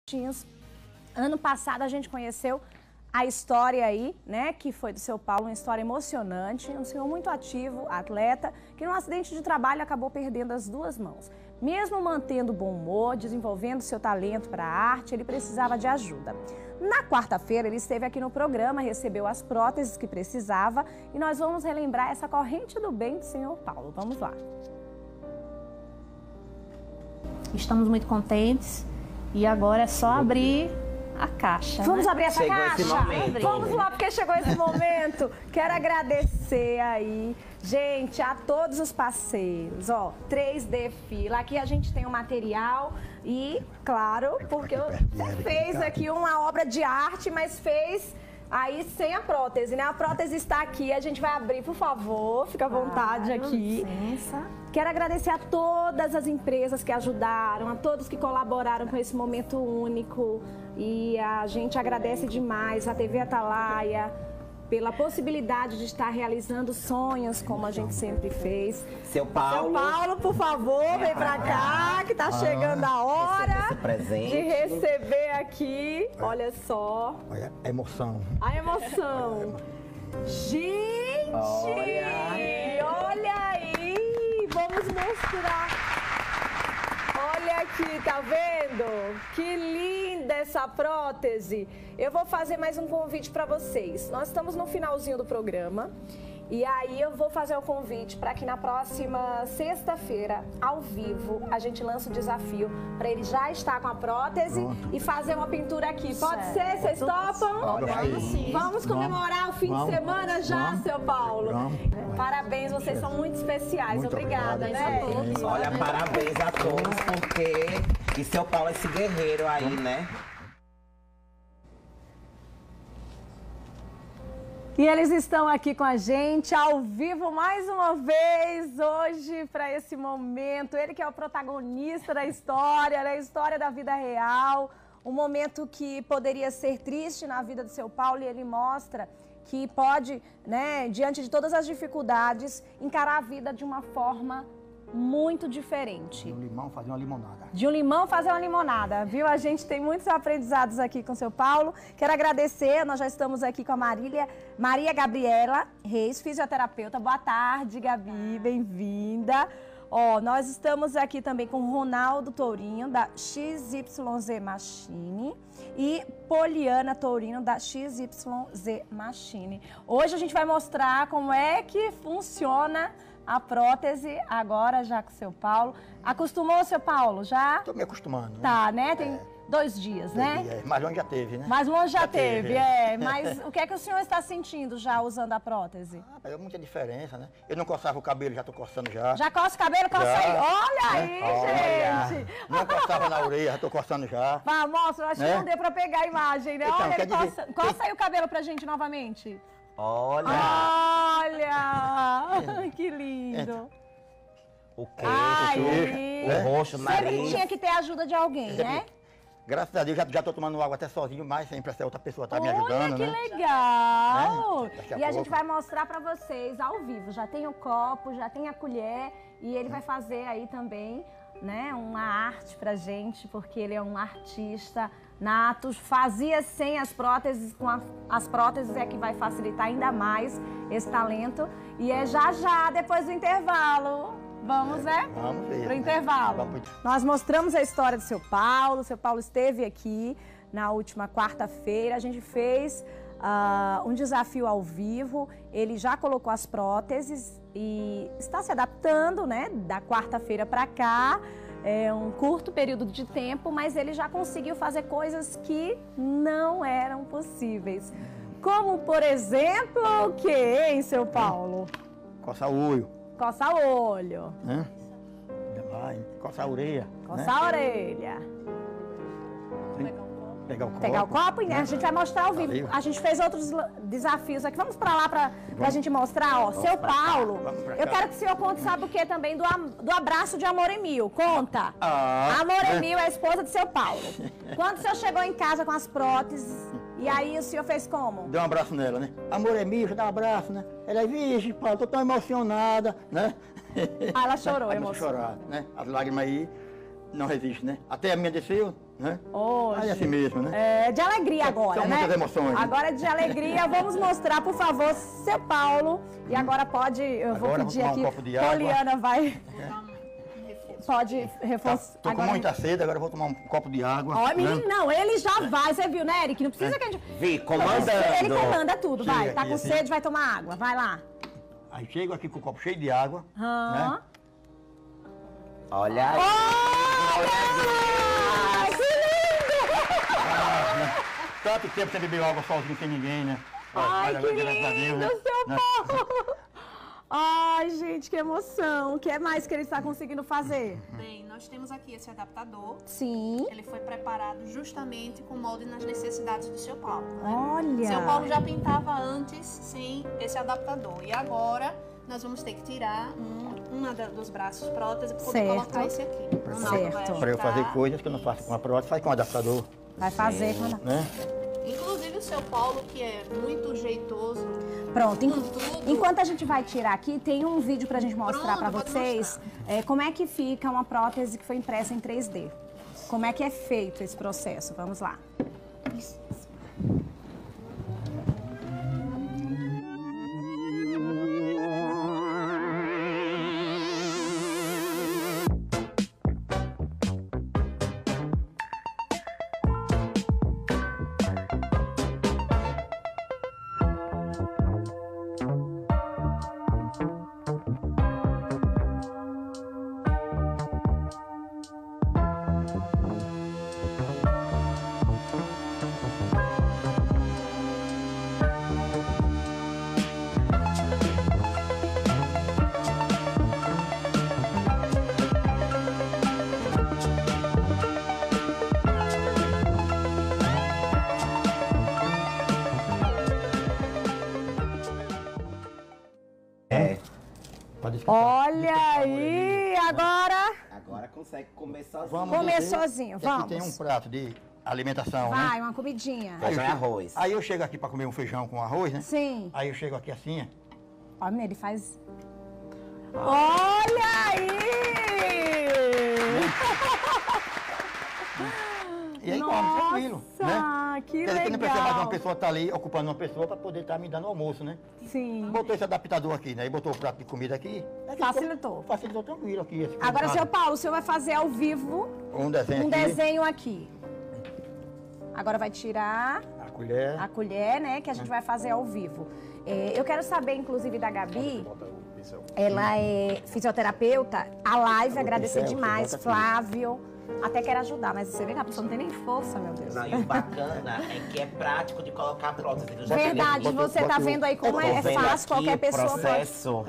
Ano passado a gente conheceu a história aí, né, que foi do seu Paulo, uma história emocionante, um senhor muito ativo, atleta, que num acidente de trabalho acabou perdendo as duas mãos. Mesmo mantendo bom humor, desenvolvendo seu talento para a arte, ele precisava de ajuda. Na quarta-feira ele esteve aqui no programa, recebeu as próteses que precisava e nós vamos relembrar essa corrente do bem do senhor Paulo. Vamos lá. Estamos muito contentes e agora é só abrir a caixa. Vamos abrir essa chegou caixa? Esse momento. Vamos lá, porque chegou esse momento. Quero agradecer aí, gente, a todos os parceiros. Ó, 3D Fila. Aqui a gente tem o material e, claro, porque você fez aqui uma obra de arte, mas fez aí sem a prótese, né? A prótese está aqui, a gente vai abrir, por favor, fica à vontade aqui. Licença. Quero agradecer a todas as empresas que ajudaram, a todos que colaboraram com esse momento único. E a gente agradece demais a TV Atalaia pela possibilidade de estar realizando sonhos, como a gente sempre fez. Seu Paulo. Seu Paulo, por favor, vem pra cá, que tá chegando a hora esse presente. de receber aqui. Olha só. Olha a emoção. A emoção. Gente! Olha aí! Vamos mostrar. Olha aqui, tá vendo? Que linda essa prótese. Eu vou fazer mais um convite para vocês. Nós estamos no finalzinho do programa. E aí eu vou fazer o convite para que na próxima sexta-feira, ao vivo, a gente lance o desafio para ele já estar com a prótese e fazer uma pintura aqui. Pode ser? Vocês topam? Vamos comemorar o fim de semana já, seu Paulo. Parabéns, vocês são muito especiais. Muito obrigada, né? Olha, parabéns a todos, porque... E seu Paulo é esse guerreiro aí, né? E eles estão aqui com a gente, ao vivo, mais uma vez, hoje, para esse momento. Ele que é o protagonista da história, né? História da vida real. Um momento que poderia ser triste na vida do seu Paulo, e ele mostra que pode, né, diante de todas as dificuldades, encarar a vida de uma forma muito diferente. De um limão fazer uma limonada. De um limão fazer uma limonada, viu? A gente tem muitos aprendizados aqui com o seu Paulo. Quero agradecer, nós já estamos aqui com a Maria Gabriela Reis, fisioterapeuta. Boa tarde, Gabi, bem-vinda. Ó, nós estamos aqui também com o Ronaldo Tourinho, da XYZ Machine, e Poliana Tourinho, da XYZ Machine. Hoje a gente vai mostrar como é que funciona a prótese agora já com o seu Paulo. Acostumou, seu Paulo, já? Estou me acostumando. Tá, né? Tem 2 dias, né? Mais longe já teve, né? Mais longe já teve, é. Mas o que é que o senhor está sentindo já usando a prótese? Mas é muita diferença, né? Eu não coçava o cabelo, já estou coçando já. Já coça o cabelo? Coça Já. aí. Olha aí, Olha. gente. Não coçava na orelha, já estou coçando já. Vá, mostra, acho que não deu pra pegar a imagem, né? Então, Olha, quer ele dizer, coça aí o cabelo pra gente novamente. Olha. Olha, que lindo. O Ai, queixo, o rosto, o sempre nariz. tinha que ter a ajuda de alguém, né? Graças a Deus, já estou tomando água até sozinho, mas sempre essa outra pessoa está me ajudando, Olha, que né? legal! Né? Daqui a E a pouco. gente vai mostrar pra vocês ao vivo. Já tem o copo, já tem a colher e ele vai fazer aí também, né, uma arte pra gente, porque ele é um artista nato. Fazia sem as próteses, com as próteses é que vai facilitar ainda mais esse talento. E é já, depois do intervalo. Vamos, né? Vamos ver. Pro intervalo. Vamos. Nós mostramos a história do seu Paulo. O seu Paulo esteve aqui na última quarta-feira. A gente fez um desafio ao vivo. Ele já colocou as próteses e está se adaptando, né? Da quarta-feira para cá. É um curto período de tempo, mas ele já conseguiu fazer coisas que não eram possíveis. Como, por exemplo, o que, hein, seu Paulo? Coçar o olho, Coçar o olho. né? Coçar a orelha. Coçar a orelha. Pegar o copo. Pegar o copo e a gente vai mostrar ao vivo. Valeu. A gente fez outros desafios aqui. Vamos pra lá pra gente mostrar, ó. Seu Paulo, Vamos pra eu cá. quero que o senhor conte, sabe o que também? Do abraço de Amor e Mil. Conta. Amor e Mil é a esposa de seu Paulo. Quando o senhor chegou em casa com as próteses, e aí o senhor fez como? Deu um abraço nela, né? Amor é meu, dá um abraço, né? Ela é, vixe, Paulo, tô tão emocionada, né? Ah, ela chorou, Aí emoção. chorar, né? As lágrimas aí não resistem, né? Até a minha desceu, né? Hoje. Aí é assim mesmo, né? É, de alegria agora, São né? muitas emoções. Agora é de alegria. Vamos mostrar, por favor, seu Paulo. E agora pode, eu vou Agora pedir vou tomar aqui, um copo de água. Poliana vai... Pode reforçar. Tô com muita sede, agora eu vou tomar um copo de água. Ó, né? menino, não, ele já vai, você viu, né, Eric? Não precisa que a gente... Vi, comandando. Ele comanda tudo, vai. Chega Tá aqui, com assim. sede, vai tomar água, vai lá. Aí chego aqui com o copo cheio de água, Aham. né? Olha aí. Olha! Que lindo! Tanto tempo sem beber água sozinho, sem ninguém, né? Ai, Mas que agora, graças a Deus, lindo, né? seu Né? Paulo! Ai, gente, que emoção. O que é mais que ele está conseguindo fazer? Bem, nós temos aqui esse adaptador. Sim. Ele foi preparado justamente com molde nas necessidades do seu Paulo. Olha! Seu Paulo já pintava antes sem esse adaptador. E agora nós vamos ter que tirar dos braços prótese para poder Certo. colocar esse aqui. O Naldo vai Certo. Para eu fazer ajeitar. coisas que eu não faço com a prótese, faz com o adaptador, Vai fazer quando... né? Inclusive o seu Paulo, que é muito jeitoso. Pronto, Com tudo. enquanto a gente vai tirar aqui, tem um vídeo pra gente mostrar pra Pronto, pode vocês como é que fica uma prótese que foi impressa em 3D. Como é que é feito esse processo. Vamos lá. Pra descansar. Olha aí, agora Agora consegue comer sozinho. Vamos comer dizer sozinho, que aqui vamos. tem um prato de alimentação, né? Vai, uma comidinha. Feijão e arroz. Aí eu chego aqui para comer um feijão com arroz, né? Sim. Aí eu chego aqui assim, ó. Olha, ele faz... Olha aí! E aí come, tranquilo, né? Nossa, que Quer dizer que não precisa mais uma legal. pessoa estar ali ocupando uma pessoa para poder estar me dando almoço, né? Sim. Botou esse adaptador aqui, né? E botou o prato de comida aqui. Facilitou. Facilitou tranquilo aqui. Esse Agora, prato. seu Paulo, o senhor vai fazer ao vivo Um desenho um aqui. desenho aqui. Agora vai tirar A colher. a colher, né? Que a gente vai fazer ao vivo. Eu quero saber, inclusive, da Gabi. Ela é fisioterapeuta. A live, agradecer pincel, demais. você bota aqui. Flávio. Até quero ajudar, mas você vê que a pessoa não tem nem força, meu Deus. Não, e o bacana é que é prático de colocar a prótese. Eu já Verdade, cheguei- você tá vendo aí como Tô é vendo fácil, aqui qualquer o pessoa processo.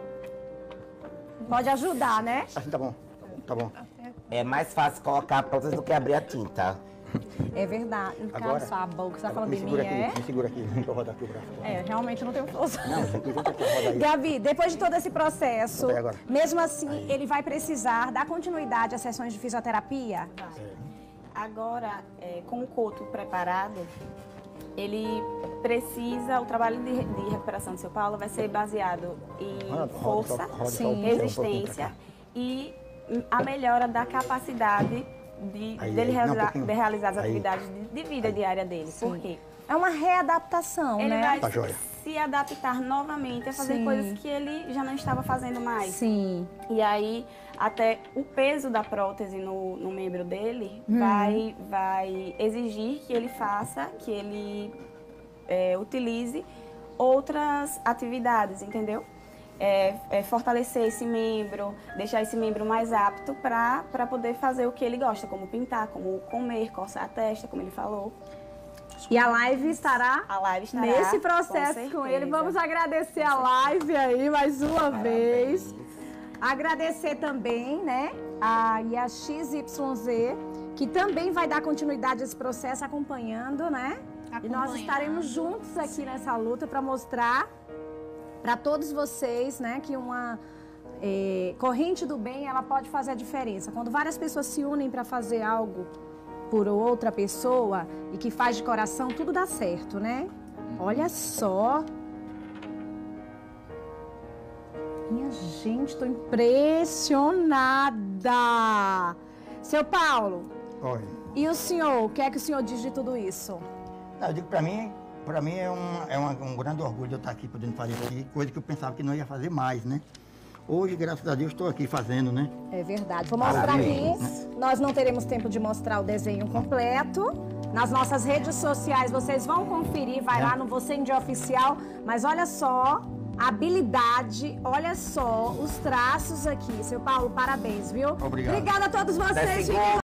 pode ajudar, né? Assim tá bom. Tá bom. É mais fácil colocar a prótese do que abrir a tinta. É verdade. Agora, Cala sua boca, você tá falando me de mim, segura aqui, é? me segura aqui. Deixa eu rodar aqui o braço. Realmente eu não tenho força. Não, você aqui, junta aqui, roda aí. Gabi, depois de todo esse processo, Bota aí agora. mesmo assim, ele vai precisar dar continuidade às sessões de fisioterapia? Agora, com o coto preparado, ele precisa, o trabalho de recuperação do seu Paulo vai ser baseado em força, sim, resistência e a melhora da capacidade dele realizar as atividades de vida diária dele. Por quê? É uma readaptação, Ele né? vai Tá joia. se adaptar novamente a fazer Sim. coisas que ele já não estava fazendo mais. Sim. E aí, até o peso da prótese no membro dele vai exigir que ele faça, que ele utilize outras atividades, entendeu? Fortalecer esse membro, deixar esse membro mais apto para poder fazer o que ele gosta, como pintar, como comer, coçar a testa, como ele falou. E a live estará A live estará nesse processo com ele. certeza. Vamos agradecer a live aí mais uma vez. Agradecer também, né, a XYZ, que também vai dar continuidade a esse processo acompanhando, né? E nós estaremos juntos aqui nessa luta para mostrar para todos vocês, né, que uma corrente do bem, ela pode fazer a diferença. Quando várias pessoas se unem para fazer algo por outra pessoa e que faz de coração, tudo dá certo, né? Olha só. Minha gente, tô impressionada. Seu Paulo, Olha. E o senhor, o que é que o senhor diz de tudo isso? Não, eu digo, para mim é um grande orgulho eu estar aqui podendo fazer isso aqui, coisa que eu pensava que não ia fazer mais, né? Hoje, graças a Deus, estou aqui fazendo, né? É verdade. Vou mostrar aqui. Nós não teremos tempo de mostrar o desenho completo. Nas nossas redes sociais, vocês vão conferir. Vai lá no Você Índia Oficial. Mas olha só a habilidade, olha só os traços aqui. Seu Paulo, parabéns, viu? Obrigado. Obrigada a todos vocês.